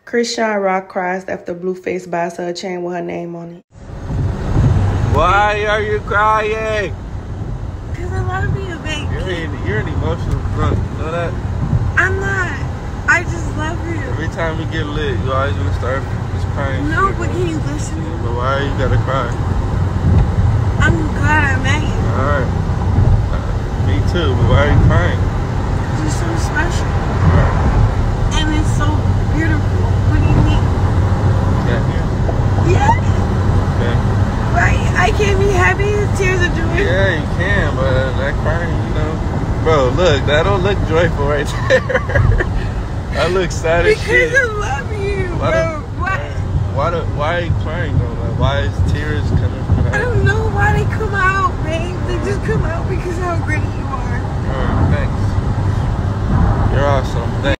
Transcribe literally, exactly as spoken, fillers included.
ChriseanRock Cries after BlueFace buys her a chain with her name on it. Why are you crying? Because I love you, baby. You're an, you're an emotional drunk, you know that? I'm not. I just love you. Every time we get lit, you always gonna start just crying. No, shit, but man. can you listen? Yeah, but why you gotta cry? I'm glad I met you. Alright. Uh, me too, but why are you crying? You're so special. Alright. And it's so beautiful. What do you mean? Yeah, yeah. Yeah. Yeah. Right? I can't be happy. The tears are doing. Yeah, you can, but that crying, you know. Bro, look, that don't look joyful right there. That looks sad as shit. Because I love you, Why bro. do- Why? Why, do, why are you crying though? Like, why is tears coming from I that? don't know why they come out, babe. They just come out because of how great you are. Alright, thanks. You're awesome. Thanks.